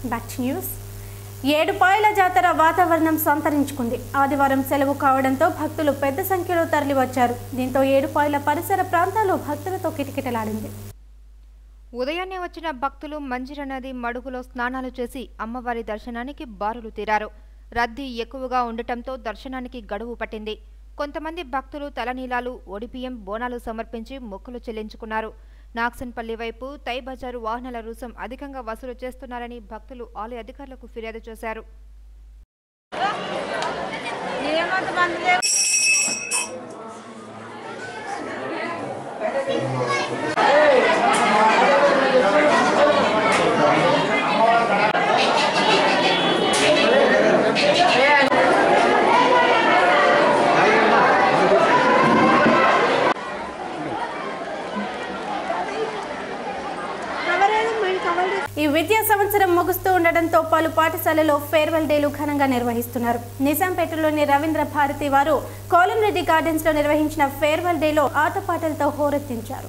Back to news. Edupayala జాతర వాతావరణం సంతరించుకుంది. ఆదివారం సెలవు కావడంతో భక్తులు పెద్ద సంఖ్యలో తరలివచ్చారు. దీంతో ఏడుపాయల పరిసర ప్రాంతాల్లో భక్తులతో కిటకిటలాడింది. ఉదయాన్నే వచ్చిన భక్తులు మంజిర నది మడుగులో స్నానాలు చేసి అమ్మవారి దర్శనానికి బారులు తీరారు. రద్దీ ఎక్కువగా ఉండటంతో దర్శనానికి గడువు పట్టింది. కొంతమంది భక్తులు తలనీలాలు, ఒడిబియ్యం, బోనాలు సమర్పించి మొక్కులు చెల్లించుకున్నారు. నాగ్సన్పల్లి వైపు తై బజారు వాహనాల రుసుం అధికంగా వసూలు చేస్తున్నారని భక్తులు ఆలయ అధికారులకు ఫిర్యాదు చేశారు. ఈ విద్యా సంవత్సరం ముగుస్తూ ఉండడంతో పలు పాఠశాలలో ఫేర్వెల్ డేలు ఘనంగా నిర్వహిస్తున్నారు. నిజాంపేటలోని రవీంద్ర భారతి వారు కోలంరెడ్డి గార్డెన్స్ లో నిర్వహించిన ఫేర్వెల్ డేలో ఆటపాటలతో హోరెత్తించారు.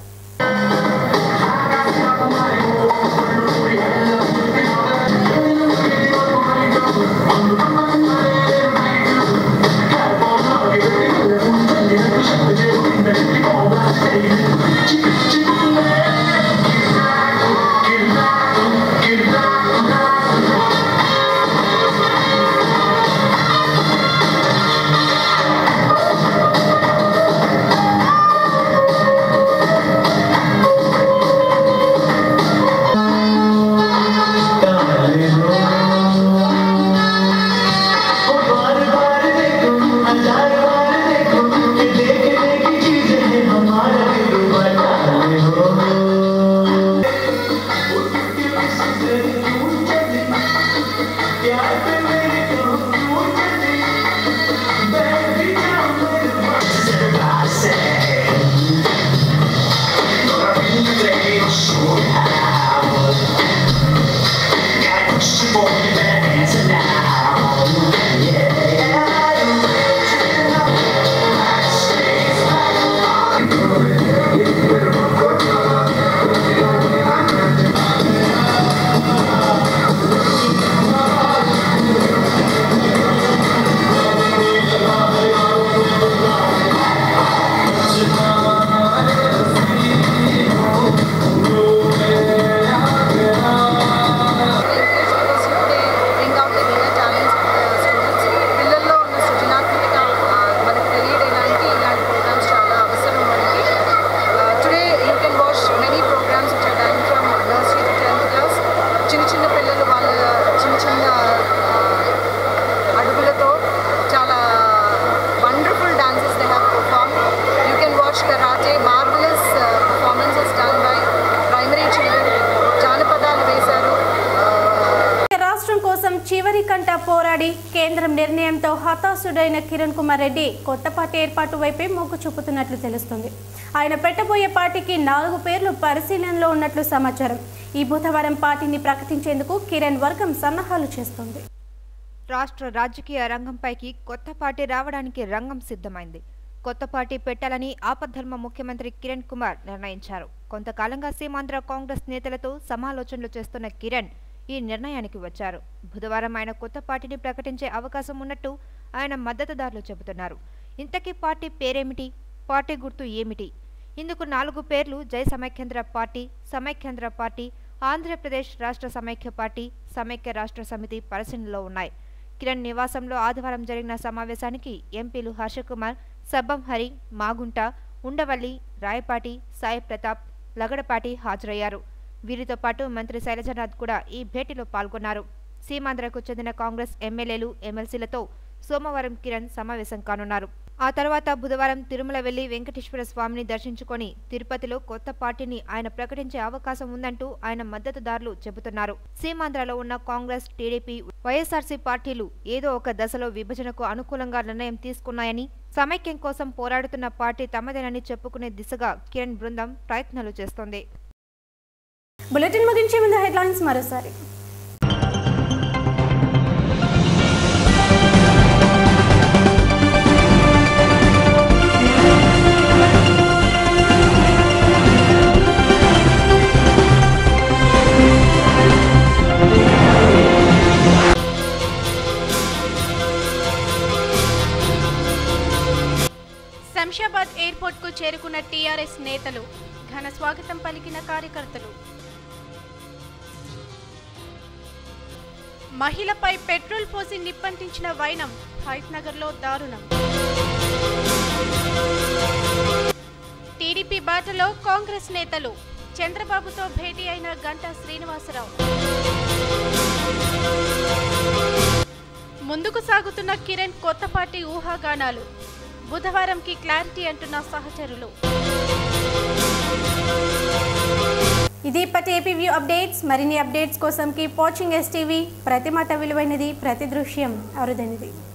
చివరి కంట పోరాడి కేంద్రం నిర్ణయంతో హతాశుడైన కిరణ్ కుమార్ రెడ్డి కొత్త పార్టీ ఏర్పాటు వైపే మొగ్గు చూపుతున్నట్లు తెలుస్తుంది. ఆయన పెట్టబోయే పార్టీకి 4 పేర్లు పరిశీలనలో ఉన్నట్లు సమాచారం. ఈ బుధవారం పార్టీని ప్రకటించేందుకు కిరణ్ వర్గం సన్నాహాలు చేస్తోంది. రాష్ట్ర రాజకీయ రంగంపైకి కొత్త పార్టీ రావడానికి రంగం సిద్ధమైంది. కొత్త పార్టీ పెట్టాలని ఆపద్ధర్మ ముఖ్యమంత్రి కిరణ్ కుమార్ నిర్ణయించారు. కొంతకాలంగా సీమాంధ్ర కాంగ్రెస్ నేతలతో సమాలోచనలు చేస్తున్న కిరణ్ ఈ నిర్ణయానికి వచ్చారు. బుధవారం ఆయన కొత్త పార్టీని ప్రకటించే అవకాశం ఉన్నట్టు ఆయన మద్దతుదారులు చెబుతున్నారు. ఇంతకీ పార్టీ పేరేమిటి, పార్టీ గుర్తు ఏమిటి? ఇందుకు 4 పేర్లు Jai Samaikyandhra party, Samaikyandhra party, Andhra Pradesh Rashtra Samaikya party, సమైక్య రాష్ట్ర సమితి పరిశీలనలో ఉన్నాయి. కిరణ్ నివాసంలో ఆదివారం జరిగిన సమావేశానికి ఎంపీలు హర్షకుమార్, సబ్బం హరి, మాగుంట, ఉండవల్లి, రాయపాటి, సాయి ప్రతాప్, లగడపాటి హాజరయ్యారు. వీరితో పాటు మంత్రి శైలజనాథ్ కూడా ఈ భేటీలో పాల్గొన్నారు. సీమాంధ్రకు చెందిన కాంగ్రెస్ ఎమ్మెల్యేలు, ఎమ్మెల్సీలతో సోమవారం కిరణ్ సమావేశం కానున్నారు. ఆ తర్వాత బుధవారం తిరుమల వెళ్లి వెంకటేశ్వర స్వామిని దర్శించుకొని తిరుపతిలో కొత్త పార్టీని ఆయన ప్రకటించే అవకాశం ఉందంటూ ఆయన మద్దతుదారులు చెబుతున్నారు. సీమాంధ్రలో ఉన్న కాంగ్రెస్, టీడీపీ, వైఎస్ఆర్సీ పార్టీలు ఏదో ఒక దశలో విభజనకు అనుకూలంగా నిర్ణయం తీసుకున్నాయని, సమైక్యం కోసం పోరాడుతున్న పార్టీ తమదేనని చెప్పుకునే దిశగా కిరణ్ బృందం ప్రయత్నాలు చేస్తోంది. బులెటిన్ ముగించే ముందు హెడ్లైన్స్ మరోసారి. చేరుకున్న టీఆర్ఎస్ నేతలు, ఘన స్వాగతం పలికిన కార్యకర్తలు. మహిళపై పెట్రోల్ పోసి నిప్పంటించిన వైనం, హైట్నగర్లో దారుణం. టీడీపీ బాటలో కాంగ్రెస్ నేతలు, చంద్రబాబుతో భేటీ అయిన గంటా శ్రీనివాసరావు. ముందుకు సాగుతున్న కిరణ్ కొత్త పార్టీ ఊహాగానాలు, బుధవారంకి క్లారిటీ అంటున్న సహచరులు. ఇది ఇప్పటి ఏపీ వ్యూ అప్డేట్స్. మరిన్ని అప్డేట్స్ కోసం కీప్ వాచింగ్ ఎస్టీవీ. ప్రతి మాట విలువైనది, ప్రతి దృశ్యం అరుదైనది.